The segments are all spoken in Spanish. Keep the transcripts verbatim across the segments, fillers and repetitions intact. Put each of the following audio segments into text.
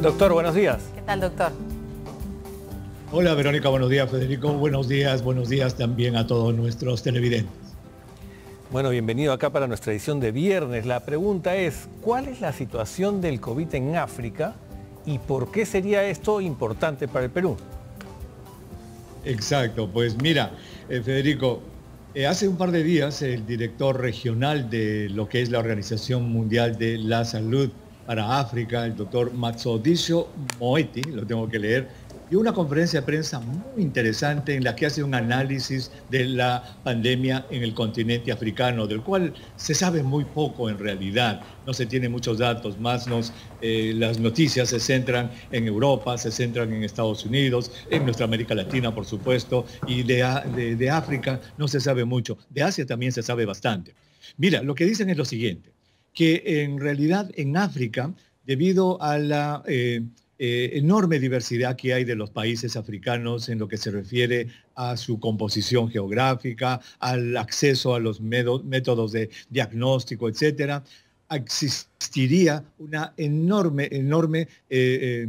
Doctor, buenos días. ¿Qué tal, doctor? Hola, Verónica, buenos días, Federico. Buenos días, buenos días también a todos nuestros televidentes. Bueno, bienvenido acá para nuestra edición de viernes. La pregunta es, ¿cuál es la situación del COVID en África y por qué sería esto importante para el Perú? Exacto, pues mira, eh, Federico, eh, hace un par de días el director regional de lo que es la Organización Mundial de la Salud para África, el doctor Matshidiso Moeti, lo tengo que leer, dio una conferencia de prensa muy interesante en la que hace un análisis de la pandemia en el continente africano, del cual se sabe muy poco en realidad. No se tienen muchos datos, más nos, eh, las noticias se centran en Europa, se centran en Estados Unidos, en nuestra América Latina, por supuesto, y de, de, de África no se sabe mucho. De Asia también se sabe bastante. Mira, lo que dicen es lo siguiente, que en realidad en África, debido a la eh, eh, enorme diversidad que hay de los países africanos en lo que se refiere a su composición geográfica, al acceso a los métodos de diagnóstico, etcétera, existiría una enorme, enorme eh, eh,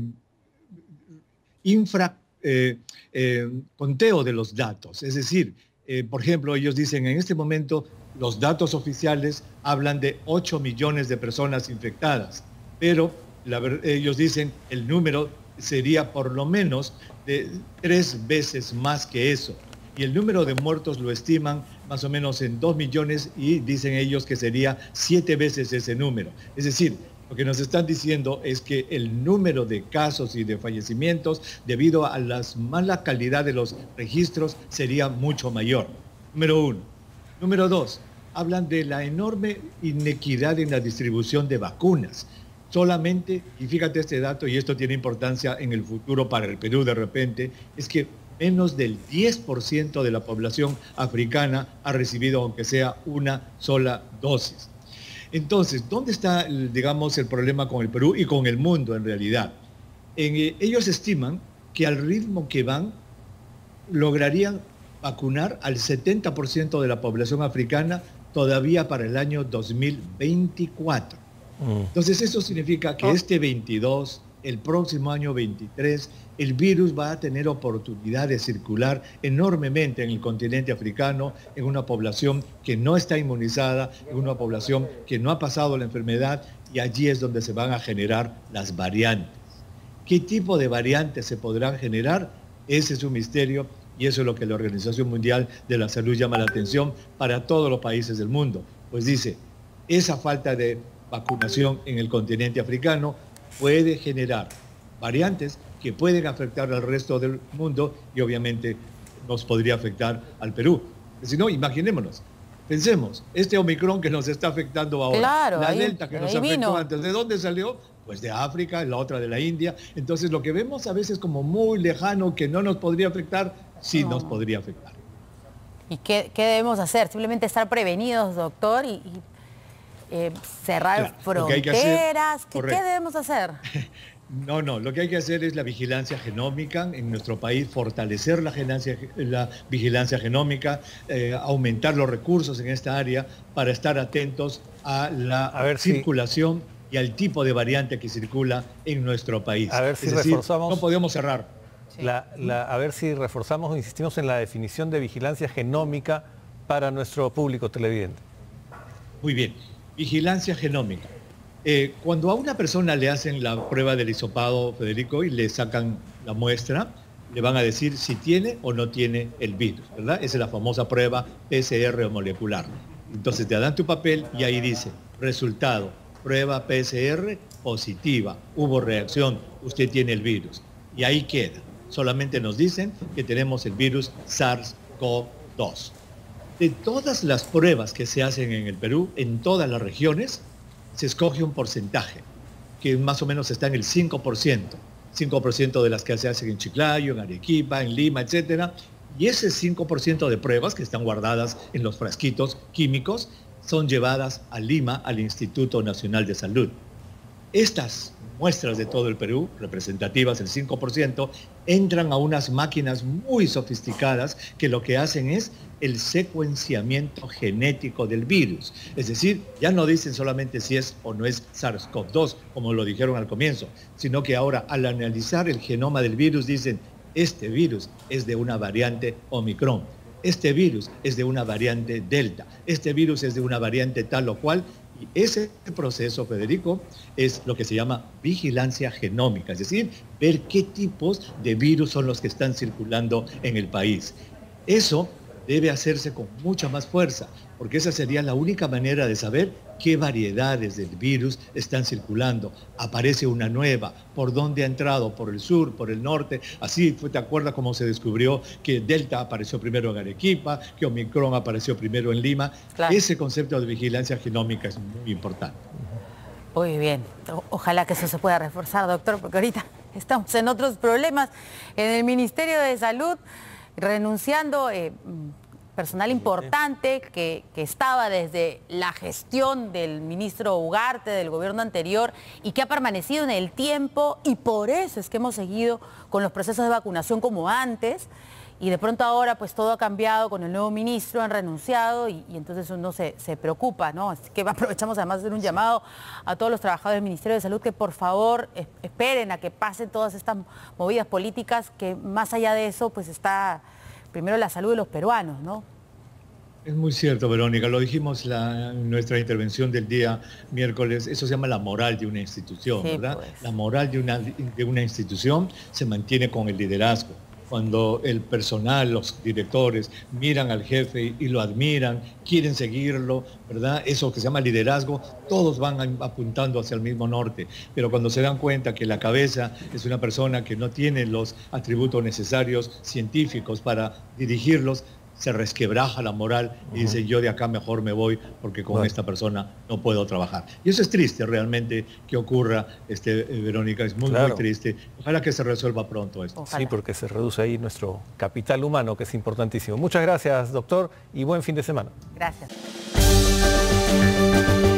infra eh, eh, conteo de los datos. Es decir, eh, por ejemplo, ellos dicen en este momento los datos oficiales hablan de ocho millones de personas infectadas, pero la, ellos dicen el número sería por lo menos de tres veces más que eso. Y el número de muertos lo estiman más o menos en dos millones y dicen ellos que sería siete veces ese número. Es decir, lo que nos están diciendo es que el número de casos y de fallecimientos debido a la mala calidad de los registros sería mucho mayor. Número uno. Número dos, hablan de la enorme inequidad en la distribución de vacunas. Solamente, y fíjate este dato, y esto tiene importancia en el futuro para el Perú de repente, es que menos del diez por ciento de la población africana ha recibido, aunque sea una sola dosis. Entonces, ¿dónde está, digamos, el problema con el Perú y con el mundo en realidad? En, eh, ellos estiman que al ritmo que van, lograrían vacunar al setenta por ciento de la población africana todavía para el año dos mil veinticuatro. Mm. Entonces eso significa que este veintidós, el próximo año veintitrés, el virus va a tener oportunidad de circular enormemente en el continente africano, en una población que no está inmunizada, en una población que no ha pasado la enfermedad, y allí es donde se van a generar las variantes. ¿Qué tipo de variantes se podrán generar? Ese es un misterio. Y eso es lo que la Organización Mundial de la Salud llama la atención para todos los países del mundo. Pues dice, esa falta de vacunación en el continente africano puede generar variantes que pueden afectar al resto del mundo y obviamente nos podría afectar al Perú. Si no, imaginémonos, pensemos, este Omicron que nos está afectando ahora, claro, la ahí, Delta que nos afectó vino. antes, ¿de dónde salió? Pues de África, la otra de la India. Entonces lo que vemos a veces como muy lejano, que no nos podría afectar, sí no. nos podría afectar. ¿Y qué, qué debemos hacer? Simplemente estar prevenidos, doctor, y, y eh, cerrar claro, fronteras. ¿Qué, ¿Qué debemos hacer? No, no, lo que hay que hacer es la vigilancia genómica en nuestro país, fortalecer la, genancia, la vigilancia genómica, eh, aumentar los recursos en esta área para estar atentos a la a ver circulación si... y al tipo de variante que circula en nuestro país. A ver si es decir, reforzamos... no podemos cerrar. La, la, a ver si reforzamos o insistimos en la definición de vigilancia genómica para nuestro público televidente. Muy bien, vigilancia genómica. Eh, cuando a una persona le hacen la prueba del hisopado, Federico, y le sacan la muestra, le van a decir si tiene o no tiene el virus, ¿verdad? Esa es la famosa prueba P C R molecular. Entonces te dan tu papel y ahí dice, resultado, prueba P C R positiva, hubo reacción, usted tiene el virus. Y ahí queda. Solamente nos dicen que tenemos el virus SARS CoV dos. De todas las pruebas que se hacen en el Perú, en todas las regiones, se escoge un porcentaje, que más o menos está en el cinco por ciento. cinco por ciento de las que se hacen en Chiclayo, en Arequipa, en Lima, etcétera. Y ese cinco por ciento de pruebas que están guardadas en los frasquitos químicos son llevadas a Lima, al Instituto Nacional de Salud. Estas muestras de todo el Perú, representativas el cinco por ciento, entran a unas máquinas muy sofisticadas que lo que hacen es el secuenciamiento genético del virus. Es decir, ya no dicen solamente si es o no es SARS CoV dos, como lo dijeron al comienzo, sino que ahora al analizar el genoma del virus dicen, este virus es de una variante Omicron, este virus es de una variante Delta, este virus es de una variante tal o cual. Y ese proceso, Federico, es lo que se llama vigilancia genómica, es decir, ver qué tipos de virus son los que están circulando en el país. Eso debe hacerse con mucha más fuerza, porque esa sería la única manera de saber qué variedades del virus están circulando. Aparece una nueva, por dónde ha entrado, por el sur, por el norte. Así fue, ¿te acuerdas cómo se descubrió que Delta apareció primero en Arequipa, que Omicron apareció primero en Lima? Claro. Ese concepto de vigilancia genómica es muy importante. Muy bien, o ojalá que eso se pueda reforzar, doctor, porque ahorita estamos en otros problemas. En el Ministerio de Salud, renunciando eh, personal importante que, que estaba desde la gestión del ministro Ugarte, del gobierno anterior, y que ha permanecido en el tiempo, y por eso es que hemos seguido con los procesos de vacunación como antes, y de pronto ahora pues todo ha cambiado con el nuevo ministro, han renunciado, y, y entonces uno se, se preocupa, ¿no? Así que aprovechamos además de hacer un llamado a todos los trabajadores del Ministerio de Salud que por favor es, esperen a que pasen todas estas movidas políticas, que más allá de eso pues está primero la salud de los peruanos, ¿no? Es muy cierto, Verónica, lo dijimos la, en nuestra intervención del día miércoles, eso se llama la moral de una institución, sí, ¿verdad? Pues. La moral de una, de una institución se mantiene con el liderazgo. Cuando el personal, los directores, miran al jefe y lo admiran, quieren seguirlo, ¿verdad? Eso que se llama liderazgo, todos van apuntando hacia el mismo norte. Pero cuando se dan cuenta que la cabeza es una persona que no tiene los atributos necesarios científicos para dirigirlos, se resquebraja la moral y dice, yo de acá mejor me voy porque con bueno. esta persona no puedo trabajar. Y eso es triste realmente que ocurra, este, Verónica, es muy, claro. muy triste. Ojalá que se resuelva pronto esto. Ojalá. Sí, porque se reduce ahí nuestro capital humano, que es importantísimo. Muchas gracias, doctor, y buen fin de semana. Gracias.